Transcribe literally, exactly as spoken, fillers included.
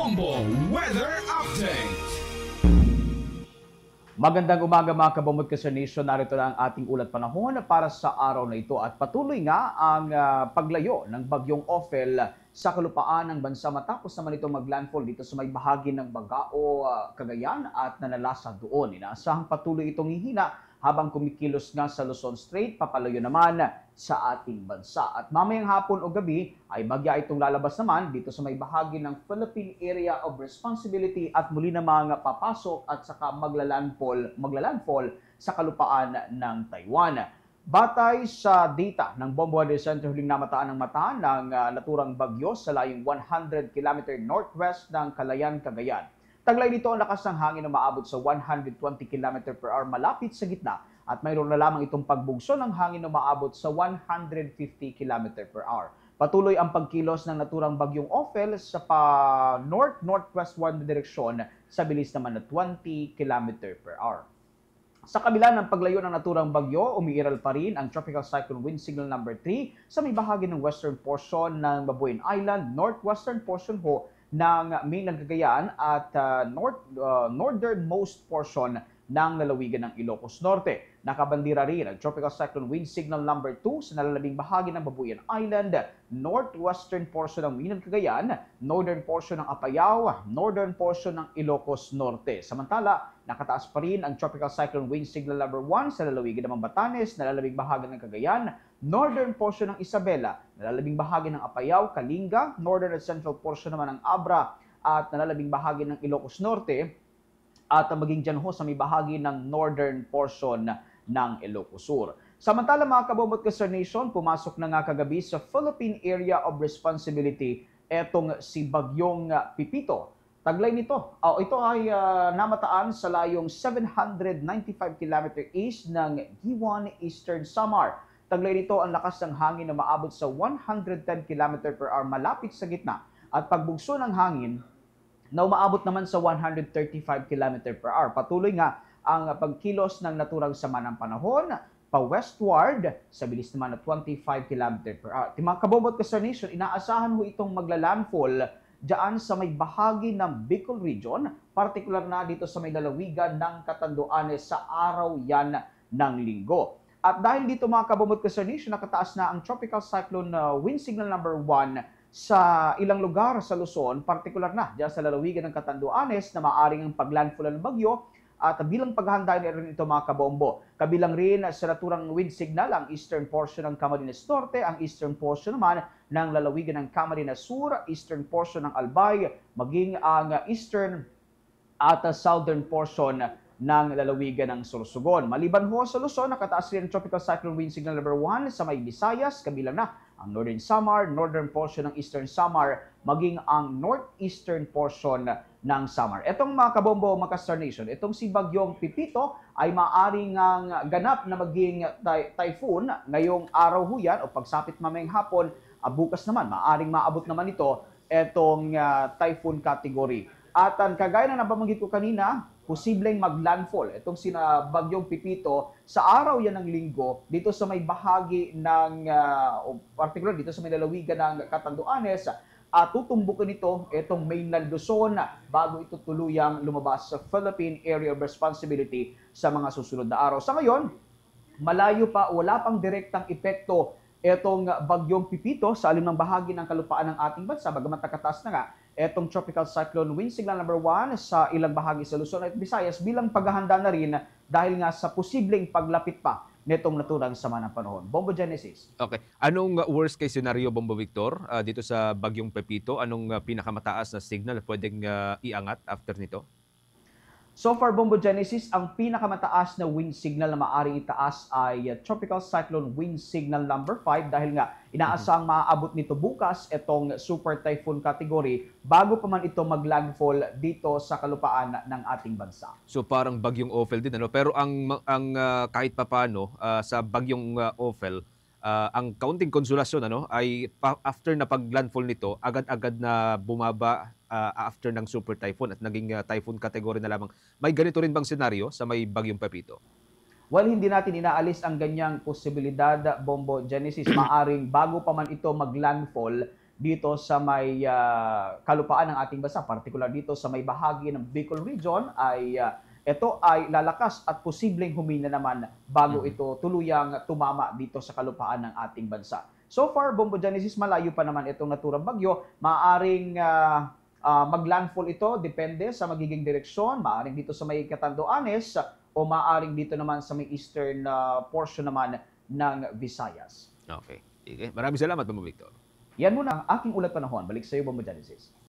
Bombo Weather Update. Magandang umaga mga kabomot ka sa nation. Narito na ang ating ulat panahon para sa araw na ito at patuloy nga ang uh, paglayo ng bagyong Ophel sa kalupaan ng bansa matapos naman ito maglandfall dito sa may bahagi ng Bagao, uh, Cagayan at nanalasa doon. Inaasahang patuloy itong hihina habang kumikilos nga sa Luzon Strait, papalayo naman sa ating bansa. At mamayang hapon o gabi ay bagya itong lalabas naman dito sa may bahagi ng Philippine Area of Responsibility at muli namang papasok at saka maglalandfall, maglalandfall sa kalupaan ng Taiwan. Batay sa data ng Bombo Weather Center, huling namataan ng mata ng uh, naturang bagyo sa layong one hundred kilometer northwest ng Calayan, Cagayan. Taglay nito ang lakas ng hangin na maabot sa one hundred twenty kilometers per hour malapit sa gitna at mayroon na lamang itong pagbugso ng hangin na maabot sa one hundred fifty kilometers per hour. Patuloy ang pagkilos ng naturang bagyong Ophel sa pa north-northwestward na direksyon sa bilis naman na twenty kilometers per hour. Sa kabila ng paglayo ng naturang bagyo, umiiral pa rin ang Tropical Cyclone Wind Signal number three sa may bahagi ng western portion ng Babuyan Island, northwestern portion ho ng mainland Cagayan at uh, north, uh, northernmost portion ng lalawigan ng Ilocos Norte. Nakabandira rin ang Tropical Cyclone Wind Signal number two sa nalalabing bahagi ng Babuyan Island, northwestern portion ng mainland Cagayan, northern portion ng Apayao, northern portion ng Ilocos Norte. Samantala, nakataas pa rin ang Tropical Cyclone Wind Signal number one sa lalawigan ng Batanes, nalalabing bahagi ng Cagayan, northern portion ng Isabela, nalalabing bahagi ng Apayao, Kalinga, northern at central portion naman ng Abra at nalalabing bahagi ng Ilocos Norte at maging dyan ho sa may bahagi ng northern portion ng Ilocos Sur. Samantala mga kabomot ka sa nation, pumasok na nga kagabi sa Philippine Area of Responsibility etong si Bagyong Pipito. Taglay nito, oh, ito ay uh, namataan sa layong seven hundred ninety-five kilometers east ng Giwan, Eastern Samar. Taglay nito ang lakas ng hangin na maabot sa one hundred ten kilometers per hour malapit sa gitna at pagbugso ng hangin na umaabot naman sa one hundred thirty-five kilometers per hour. Patuloy nga ang pagkilos ng naturang sama ng panahon pa-westward sa bilis naman na twenty-five kilometers per hour. Mga kabobot ka sa nation, inaasahan ho itong maglalandfall dyan sa may bahagi ng Bicol Region, partikular na dito sa may lalawigan ng Catanduanes sa araw yan ng linggo. At dahil dito mga kabobot ka sa nation, nakataas na ang Tropical Cyclone uh, Wind Signal number one sa ilang lugar sa Luzon, partikular na dyan sa lalawigan ng Catanduanes na maaring ang paglandfall ng bagyo at bilang paghahanda na rin ito mga kabombo. Kabilang rin sa naturang wind signal ang eastern portion ng Camarines Norte, ang eastern portion naman ng lalawigan ng Camarines Sur, eastern portion ng Albay, maging ang eastern at southern portion ng lalawigan ng Sorsogon. Maliban ho sa Luzon, nakataas rin ang Tropical Cyclone Wind Signal number one sa may Visayas, kabilang na ang Northern Samar, northern portion ng Eastern Samar, maging ang northeastern portion ng Samar. Itong mga kabombo, mga Star Nation, itong si Bagyong Pipito ay maaaring ang ganap na maging ty typhoon ngayong araw ho yan o pagsapit mamayang hapon, uh, bukas naman, maaaring maabot naman ito itong uh, typhoon category. At ang kagaya na nababanggit ko kanina, posibleng maglandfall itong sina Bagyong Pipito sa araw yan ng linggo dito sa may bahagi ng, uh, particular dito sa may lalawigan ng Catanduanes, at uh, tutumbukin ito itong mainland Luzon bago ito tuluyang lumabas sa Philippine Area of Responsibility sa mga susunod na araw. Sa ngayon, malayo pa, wala pang direktang epekto itong Bagyong Pipito sa alim ng bahagi ng kalupaan ng ating bansa, bagamat nakataas na nga etong Tropical Cyclone Wind Signal number one sa ilang bahagi sa Luzon at Visayas bilang paghahanda na rin dahil nga sa posibleng paglapit pa nitong naturang sama ng panahon. Bombo Genesis. Okay. Anong uh, worst case scenario, Bombo Victor, uh, dito sa Bagyong Pepito? Anong uh, pinakamataas na signal na pwedeng uh, iangat after nito? So far, Bombo Genesis, ang pinakamataas na wind signal na maaaring itaas ay uh, Tropical Cyclone Wind Signal number five dahil nga inaasang maaabot nito bukas itong super typhoon category bago pa man ito maglandfall dito sa kalupaan ng ating bansa. So parang Bagyong Ophel din, ano? Pero ang, ang uh, kahit papano uh, sa Bagyong uh, Ophel, uh, ang kaunting konsolasyon ano, ay pa after na paglandfall nito, agad-agad na bumaba uh, after ng super typhoon at naging uh, typhoon category na lamang. May ganito rin bang senaryo sa may Bagyong Pepito? Well, hindi natin inaalis ang ganyang posibilidad, Bombo Genesis. Maaring bago pa man ito maglandfall, dito sa may ah, kalupaan ng ating bansa, particular dito sa may bahagi ng Bicol Region, ay ah, ito ay lalakas at posibleng humina naman bago Mhm. ito tuluyang tumama dito sa kalupaan ng ating bansa. So far, Bombo Genesis, malayo pa naman itong naturang bagyo. Maaring ah, ah, maglandfall ito, depende sa magiging direksyon. Maaring dito sa may Catanduanes o maaring dito naman sa may eastern ah, portion naman ng Visayas. Okay. Sige. Maraming salamat, Bombo Victor. Yan muna ang aking ulat panahon. Balik sa iyo, Bombo Genesis.